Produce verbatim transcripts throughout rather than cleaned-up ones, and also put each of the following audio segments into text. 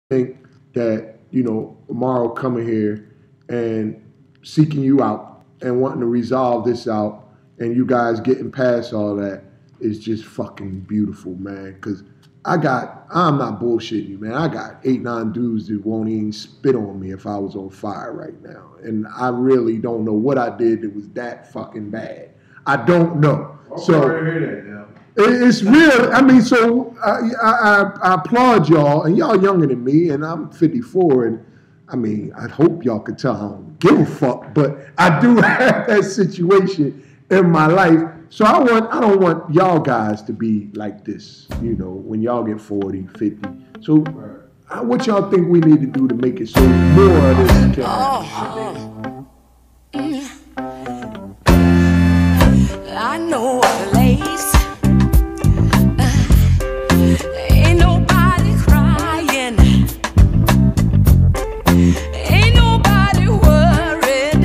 think that, you know, Amaro coming here and seeking you out and wanting to resolve this out and you guys getting past all that is just fucking beautiful, man. Because I got, I'm not bullshitting you, man. I got eight, nine dudes that won't even spit on me if I was on fire right now. And I really don't know what I did that was that fucking bad. I don't know. I'm so sorry to hear that now. It's real. I mean, so I, I, I applaud y'all, and y'all younger than me, and I'm fifty-four, and I mean, I hope y'all could tell I don't give a fuck, but I do have that situation in my life. So I want, I don't want y'all guys to be like this, you know, when y'all get forty, fifty. So right. What y'all think we need to do to make it so more of this can happen? Oh, mm. I know a place. Ain't nobody crying. Ain't nobody worried.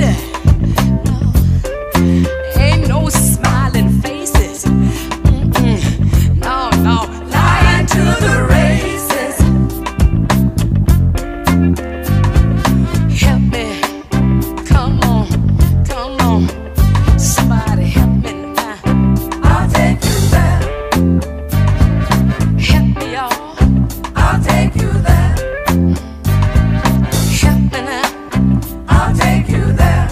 No. Ain't no smiling faces. Mm-mm. No, no. Lying to the races. Help me. Come on. Come on. Somebody help me now. I'll take you there. Help me, y'all. I'll take you there. Help me now. I'll take you there.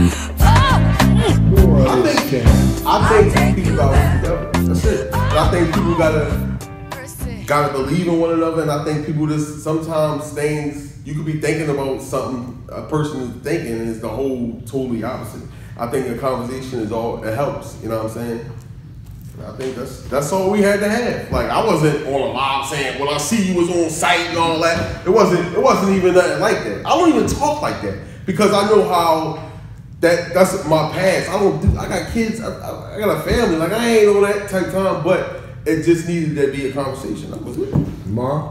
Oh. I think, I think people got that's it. I think people gotta gotta believe in one another, and I think people just sometimes things you could be thinking about something a person is thinking, and it's the whole totally opposite. I think a conversation is all it helps. You know what I'm saying? I think that's that's all we had to have. Like I wasn't on a live saying, "Well, I see you was on site and all that." It wasn't. It wasn't even nothing like that. I don't even talk like that because I know how that that's my past. I don't do. I got kids. I, I, I got a family. Like I ain't on that type of time. But it just needed to be a conversation. That was it. Mar?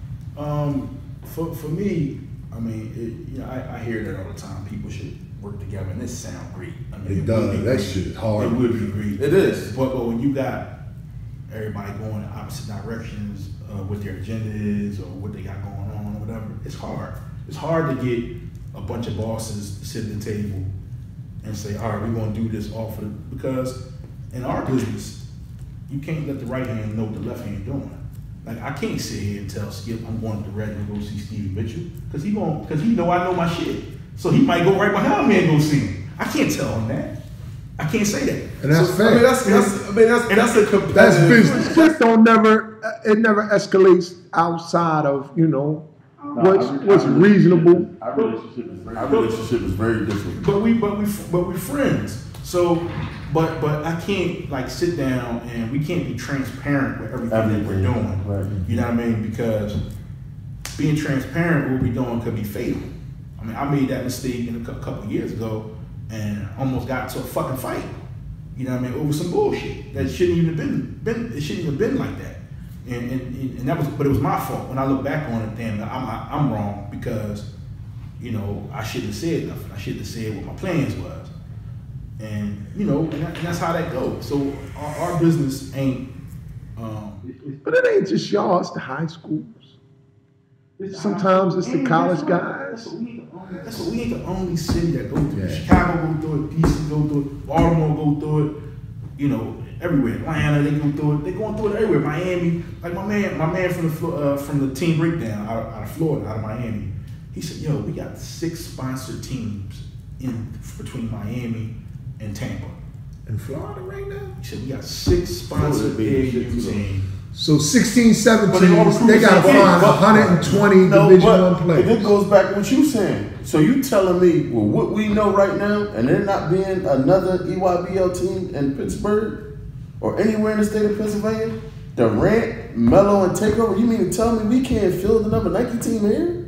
Um, for for me, I mean, it, you know, I, I hear that all the time. People should work together, and this sounds great. I mean, It it does. would be That great. shit is hard. It would be great. It is. But, but when you got everybody going in opposite directions, uh, what their agenda is or what they got going on or whatever, it's hard. It's hard to get a bunch of bosses to sit at the table and say, all right, we're going to do this all for the, because in our business, you can't let the right hand know what the left hand doing. Like I can't sit here and tell Skip I'm going to the Red and go see Stevie Mitchell because he going because he know I know my shit. So he might go right behind me and go see him. I can't tell him that. I can't say that. And that's So, fair. I mean, that's, that's I mean that's And that's a competitive. That's business. Just don't never, it never escalates outside of, you know, what's our- what's our reasonable. Our relationship is very, our relationship is very different. But we, but we, but we friends. So, but, but I can't like sit down and we can't be transparent with everything, that we're Everything, doing. right. You know what I mean? Because being transparent, what we're doing could be fatal. I mean, I made that mistake in a cou- couple of years ago and almost got into a fucking fight. You know what I mean? Over some bullshit that shouldn't even have been, been it shouldn't even have been like that. And, and and that was, but it was my fault. When I look back on it, damn, I'm I, I'm wrong because, you know, I shouldn't have said nothing. I shouldn't have said what my plans was. And you know, and, that, and that's how that goes. So our, our business ain't. Um, But it ain't just y'all, it's the high schools. Sometimes it's the college guys. That's what we ain't the only, that's what we ain't the only city that go through it. Yeah. Chicago go through it, D C go through it, Baltimore go through it. You know, everywhere. Atlanta, they go through it. They going through it everywhere. Miami, like my man, my man from the Flo- uh, from the team breakdown out of, out of Florida, out of Miami. He said, "Yo, we got six sponsored teams in between Miami and Tampa." In Florida right now? He said, "We got six sponsored Florida big A shit, U too, though. teams." So sixteen, seventeen, But they all recruit they the gotta same thing. find But- one hundred twenty No, Division but One it players. goes back to what you saying. So you telling me, well, what we know right now, and there not being another E Y B L team in Pittsburgh or anywhere in the state of Pennsylvania, Durant, Melo, and Takeover, you mean to tell me we can't field another Nike team here?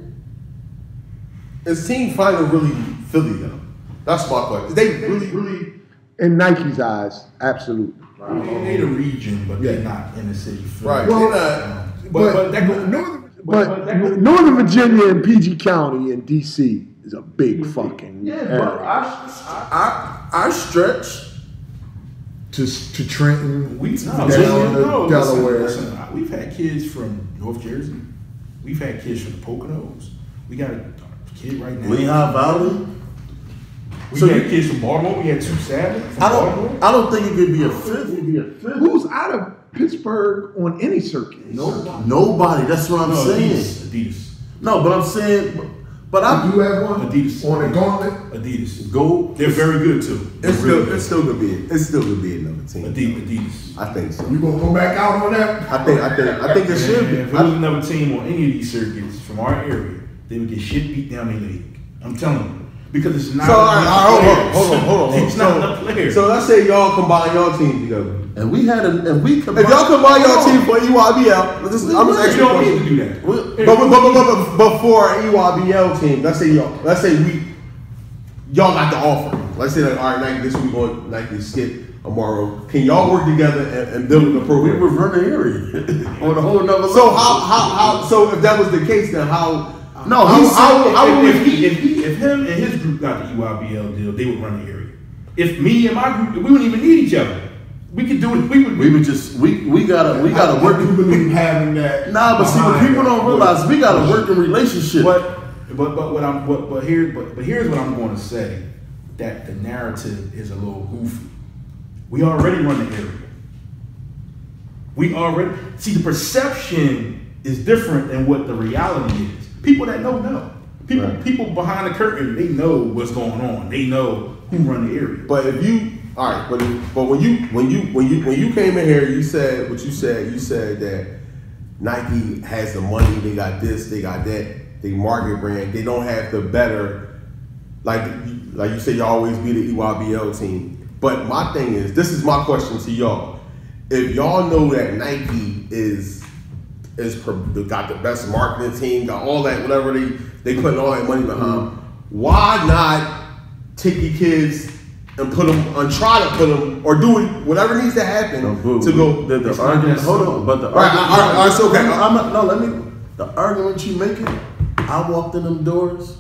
Is team final really Philly though? That's my question. They really, really. In Nike's eyes, absolutely. I mean, they the region, but Yeah. they're not in the city. Right. Well, They're not- But, But, but, that go, Northern, but- but but that go- Northern Virginia and P G County and D C is a big fucking Yeah, but area. I, I, I stretch. To, to Trenton, we no, down listen, to no, Delaware. Listen, listen, we've had kids from North Jersey, We've had kids from the Poconos. We got a kid right now. Lehigh Valley. We So had you- kids from Baltimore. We had two Savage from I Baltimore. don't. I don't think it could be a fifth. It could be a fifth. Who's out of Pittsburgh on any circuit? Nobody. Nobody. That's what I'm No, saying. Adidas. Adidas. No, but I'm saying. But I You have one Adidas. on the gauntlet. Adidas. go. They're very good too. It's They're still, it's still gonna be, it's still gonna be another team. Adidas. Adidas. I think so. You gonna go back out on that? I think, I think, I think it should And if be. it was another team on any of these circuits from our area, they would get shit beat down their leg. I'm telling you. Because it's not So, all right, enough all right, players. hold on, hold on, hold on. It's not enough players. So let's say y'all combine y'all teams together. And we had a. And we combined. If y'all combine y'all team for E Y B L, this is, I'm just you asking you a don't need question. to do that. We- But, but, but, but, but, but for our E Y B L team, let's say y'all, let's say we, y'all got the offer. Let's say like, all right, Nike, this week we going Nike Skip tomorrow. Can y'all work together and, and build a We program? were running area on a whole nother level. So how, how, how? So if that was the case, then how? No, how, he how, said- how, if, would if, we? he, if, he, if him and his group got the E Y B L deal, they would run the area. If me and my group, we wouldn't even need each other. We could do it. We would. we would just. We we gotta. We gotta I work. do believe having that. Nah, but see, what behind people that. don't realize, we got a working relationship. But but but what I'm but but here but but here's what I'm going to say, that the narrative is a little goofy. We already run the area. We already see the perception is different than what the reality is. People that know know. People Right. people behind the curtain, they know what's going on. They know who run the area. But if you, all right, but if, but when you when you when you when you came in here, you said what you said. You said that Nike has the money. They got this. They got that. They market brand. They don't have the better, like like you said. You always be the E Y B L team. But my thing is, this is my question to y'all. If y'all know that Nike is is pro- got the best marketing team, got all that, whatever they they putting all that money behind, why not take your kids and put them and try to put them or do it whatever needs to happen No, boo. to go. The, the It's not argument. that Hold simple. on, but the All right, argument. all right, all right, so okay. I'm not, no, let me. The argument you making. I walked in them doors.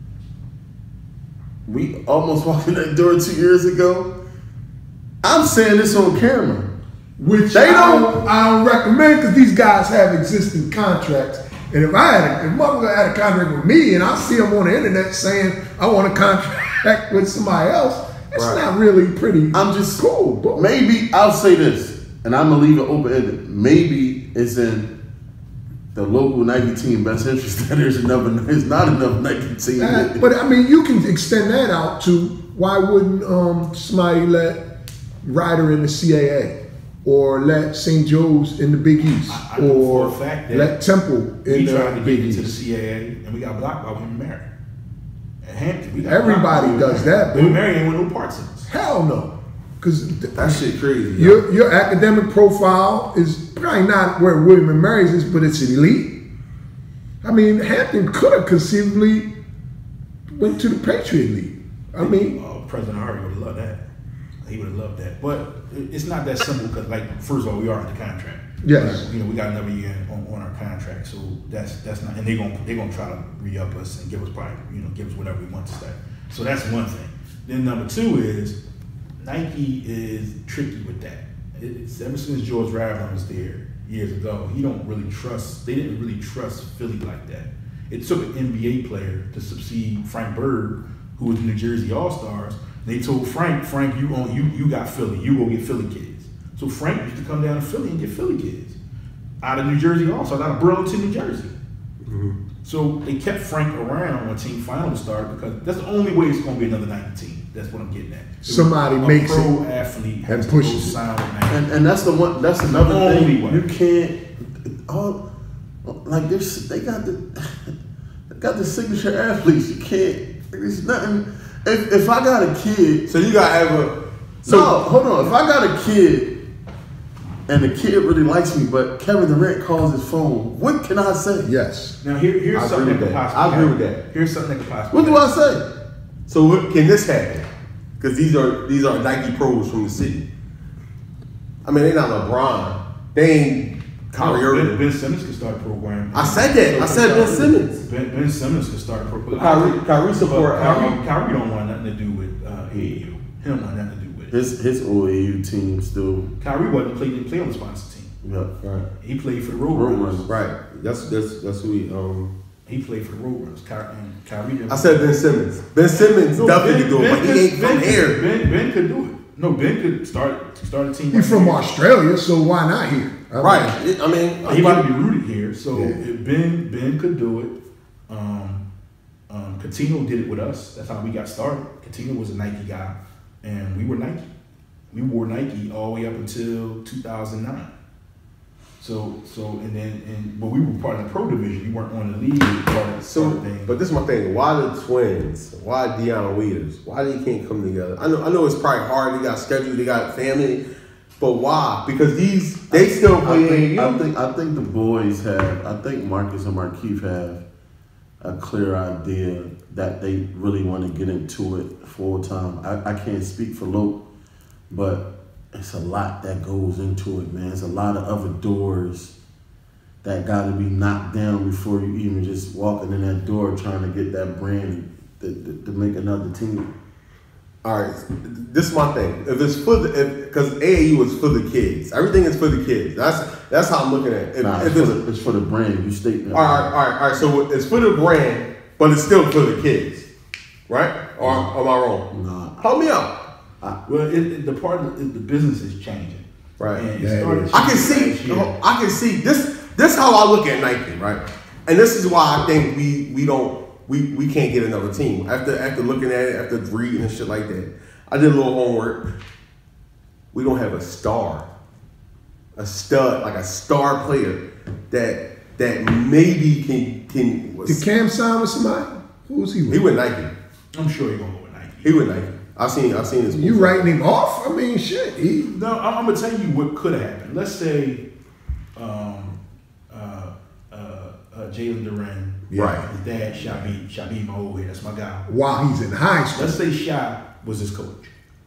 We almost walked in that door two years ago. I'm saying this on camera. Which They I don't- don't, I don't recommend because these guys have existing contracts. And if I had, a, if motherfucker had a contract with me and I see them on the internet saying I want a contract with somebody else, it's Right. not really pretty. I'm just cool, but Maybe I'll say this, and I'm gonna leave it open ended. Maybe it's in the local Nike team best interest that there's another. There's not enough Nike team. That- but I mean, you can extend that out to why wouldn't um, somebody let Ryder in the C A A or let Saint Joe's in the Big East I- I know or for a fact that let Temple We in tried the to Big get into the East? C A A and we got blocked by William and Mary. At Hampton, we got Everybody blocked by William does and Mary. that, William boo. and Mary ain't want no parts of us. Hell no, because That shit crazy. yo. your your academic profile is probably not where William and Mary's is, but it's elite. I mean, Hampton could have conceivably went to the Patriot League. I mean, uh, President Harvey would have loved that. He would have loved that. But it- it's not that simple because, like, first of all, we are in the contract. Yes. You know, we got another year on, on our contract, so that's that's not. And they're gonna they're gonna try to re-up us and give us probably you know give us whatever we want to stay. So that's one thing. Then number two is Nike is tricky with that. It's ever since George Ravlin was there years ago, he don't really trust. They didn't really trust Philly like that. It took an N B A player to succeed Frank Bird, who was New Jersey All Stars. They told Frank, Frank, you own you you got Philly, you go get Philly kids. So Frank used to come down to Philly and get Philly kids out of New Jersey All Stars, out of Burlington, New Jersey. So they kept Frank around when team finals started because that's the only way it's going to be another Nike team. That's what I'm getting at. Somebody a makes pro it athlete and has to go pushes it. sign with Nike. And and that's the one. That's another Only thing. way. You can't. All like this. They got the. They got the signature athletes. You can't. There's nothing. If if I got a kid. So you gotta have a. So no, hold on. If I got a kid. And the kid really likes me, but Kevin Durant calls his phone. What can I say? yes. Now here, here's I something agree that with could that. possibly I agree with happen. that. Here's something that could possibly What do I happen. say? So what, can this happen? Because these are these are Nike pros from the city. I mean, they're not LeBron. They ain't Kyrie No, ben, Irving. Ben Simmons could start a program. I said that. I said Ben Simmons. Ben, ben Simmons could start a program. Kyrie- Kyrie support, Kyrie, um, Kyrie don't want nothing to do with uh, A A U. He don't want nothing to do with it. His his O A U team still. Kyrie wasn't play, didn't play on the sponsor team. Yeah. Right. He played for the Road Road Runners. Runners. Right. That's that's that's who we um. He played for the Road Runners. Ky- and Kyrie. didn't- I said Ben Simmons. Ben Simmons No, definitely Ben- could do it, Ben but he could- ain't from Ben, here. Ben, Ben could do it. No, Ben could start start a team. He right from here. Australia, so why not here? I mean, Right. It- I mean, He about to be rooted here, so Yeah. if Ben Ben could do it. Um, um, Coutinho did it with us. That's how we got started. Coutinho was a Nike guy, and we were Nike. We wore Nike all the way up until two thousand nine. So so and then and but we were part of the pro division. We weren't on the league part of, So, part of the thing. but this is my thing. Why the Twins? Why Deion Waiters? Why they can't come together? I know, I know it's probably hard. They got schedule, they got family, but why? Because these they still I play think, I A A U. think I think the boys have. I think Marcus and Markeith have a clear idea that they really want to get into it full time. I, I can't speak for Loke, but it's a lot that goes into it, man. It's a lot of other doors that got to be knocked down before you even just walking in that door trying to get that brand to, to, to make another team. All right, this is my thing. If it's for the, because A A U is for the kids. Everything is for the kids. That's that's how I'm looking at it. If, Nah, if it's, it's, for the, it's for the brand. You state that. all right, all right, all right. So it's for the brand, but it's still for the kids, right? Or am I wrong? Nah. Help me out. well, it, it, the part of the, the business is changing. Right. And it Yeah, it started is. I can changing see. last year. I can see this. This how I look at Nike, right? And this is why I think we we don't we, we can't get another team after after looking at it, after reading and shit like that. I did a little homework. We don't have a star, a stud, like a star player that that maybe can can. Did Cam sign with somebody? Who's he with? He with Nike. I'm sure you're gonna go with Nike. He with Nike. I've seen I've seen his. You writing him off? I mean, shit. He, No, I'm, I'm gonna tell you what could have happened. Let's say, um, uh, uh, uh, Jalen Duran, Right. His dad, Shabby, Shabby, my old head. That's my guy. while he's in high school. Let's say Shy was his coach.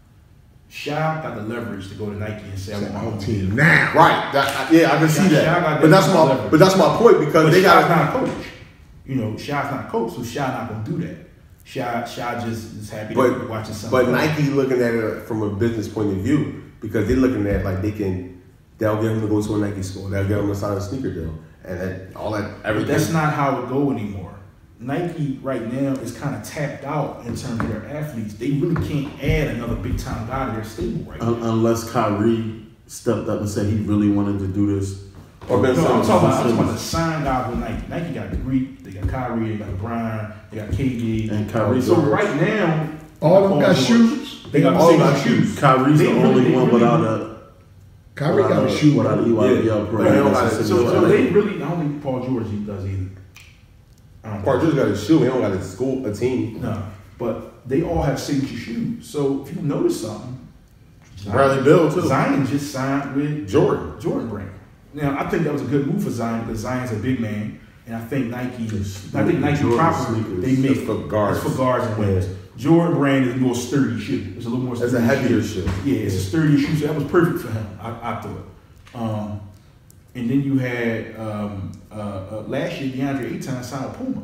Shy got the leverage to go to Nike and say, "I want my own team team." now. Right. That, yeah, I can see Shy- Shy that. got But that's that my leverage. but that's my point because But they Shy's got. not a coach. You know, Shy's not a coach, so Shy not gonna do that. Shy, Shy just is happy to be But watching something. but Nike looking at it from a business point of view because they're looking at it like they can, they'll get him to go to a Nike store, they'll get him to sign a sneaker deal, and that all that But everything. that's not how it go anymore. Nike right now is kind of tapped out in terms of their athletes. They really can't add another big time guy to their stable right now. Un- unless Kyrie stepped up and said he really wanted to do this. Or Ben No, I'm Simmons. talking, about, I'm talking about the sign guys with Nike. Nike got the Greek, they got Kyrie, they got Brian, they got K D. And Kyrie So George. right now, All of them Paul got George, shoes? They got All all got got shoes. Kyrie's They the really- only they one really- without a Kyrie got a shoe. without an E Y B L Yeah. program. But they don't got it. So, So- so they really, I don't think Paul George does either. I don't Part think. just got a shoe, he don't got a school, a team. No, but they all have signature shoes. So if you notice something, Bradley Beal, too. Zion just signed with Jordan. Jordan brand. Now I think that was a good move for Zion because Zion's a big man, and I think Nike. I think Nike Jordan properly sneakers. they make It's for guards. It's for guards and wings. Yeah. Jordan brand is more sturdy shoe. It's a little more. It's a sturdy heavier shoe. Yeah, it's a sturdy shoe. So that was perfect for him. I, I thought. Um, and then you had um, uh, uh, last year DeAndre Ayton signed with Puma.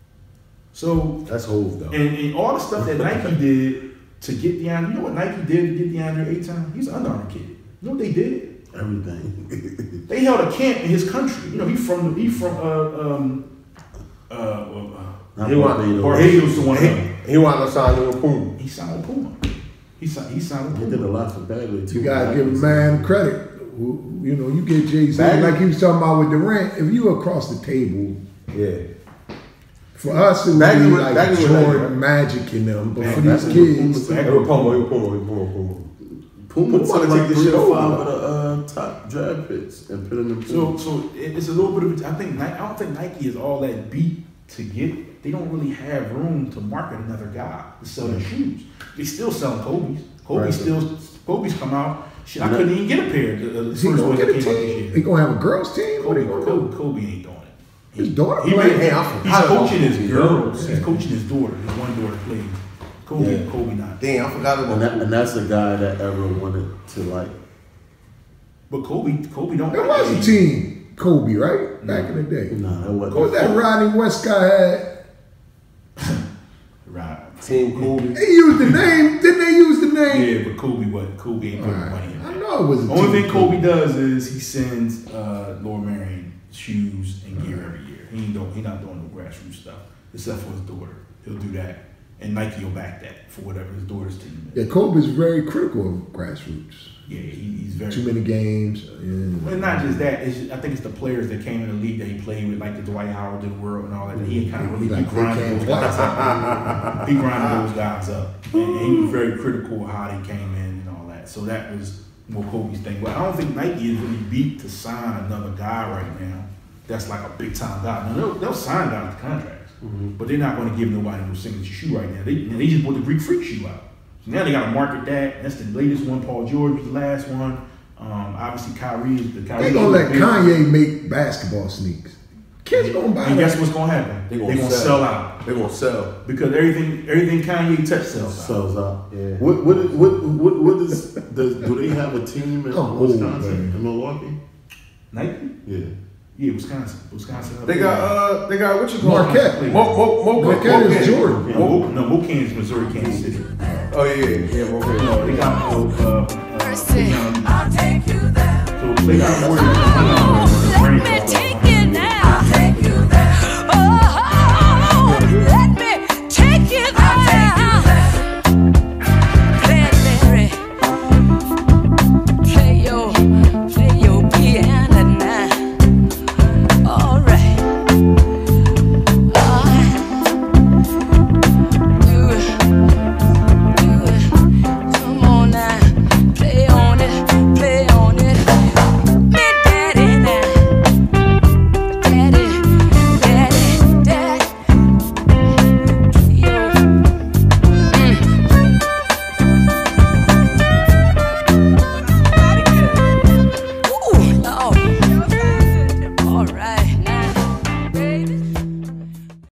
So That's Hove though. and, and all the stuff that Nike did to get DeAndre, you know what Nike did to get DeAndre Ayton? He's an Under Armour kid. You know what they did? everything. They held a camp in his country. You know, he from the he from uh um uh, uh, Not He want- Barbados. Barbados to one of he, them. he wanted to sign with Puma. He signed with Puma. He signed. He signed with He Puma. did a lot for Bagley too. You gotta give a man credit. Who- You know, you get Jay Z Bagley- like he was talking about with Durant. If you across the table, Yeah. for us it would Bagley be was- like Bagley was like, Jordan, right? Magic in them. But for Bagley these was kids, Puma, He was Puma, he was Puma, he was Puma, Puma. Puma Puma took wanna like take this three shit or over, five though. of the uh, top draft picks and put them in. So so it- it's a little bit of. I think Nike, I don't think Nike is all that beat to get. They don't really have room to market another guy to sell their shoes. They still selling Kobe's. Kobe Right. still Kobe's come out. Shit, I Yeah. couldn't even get a pair. The, the is he first gonna one get that a came out this team? year. He gonna have a girls team? What Kobe, he gonna Kobe, do? Kobe ain't doing it. His daughter He playing. really- Hey, I he's forgot about coaching his Kobe. girls. Yeah. He's coaching his daughter. His one daughter plays. Kobe, Yeah. Kobe not. Damn, I forgot about and, that, Puma. and that's a guy that ever wanted to like. But Kobe, Kobe don't. There like was a that. team, Kobe, right? Back in the day. Nah, that wasn't. What was that Rodney West guy had? Right. Team Kobe. They used the name. Didn't they use the name? Yeah, but Kobe wasn't. Kobe ain't putting Right. money in I that. know it was. The only thing Kobe does is he sends uh, Laura Marion shoes and gear every year. He ain't doing, he not doing no grassroots stuff except for his daughter. He'll do that, and Nike will back that for whatever his daughter's team is. Yeah, Kobe's very critical of grassroots. Yeah, he, he's very Too many games. Yeah. Well, not just that. It's just, I think it's the players that came in the league that he played with, like the Dwight Howard of the world and all that. that he kind of really Like, he they grinded came those guys up. He grinded those guys up, and, and he was very critical of how they came in and all that. So that was more Kobe's thing. But I don't think Nike is really beat to sign another guy right now. That's like a big time guy. Now they'll, they'll sign guys to contracts, mm-hmm. but they're not going to give nobody no signature shoe right now. They they just bought the Greek Freak shoe out. So now they got to market that. That's the latest one. Paul George was the last one. Um, obviously, Kyrie is the Kyrie. They gonna let Kanye make basketball sneakers. Kids gonna buy And that. guess what's gonna happen? They They're gonna, gonna, sell. sell out They gonna sell because everything everything Kanye touch sells out. Sells out. Yeah. What what is, what what what is does do they have a team in Oh, Wisconsin man. in Milwaukee? Nike? Yeah. Yeah, Wisconsin. Wisconsin. They got uh they got what you call Marquette. Mo, Mo, Mo, Marquette Mo, is Jordan. Yeah, Mo, no, Mo Kansas, Missouri, Kansas City. Oh yeah, yeah, okay. No, they got uh, uh, uh, Mercy, they, um, I'll take you there. so they got Warriors. Oh, let me Rainfall. take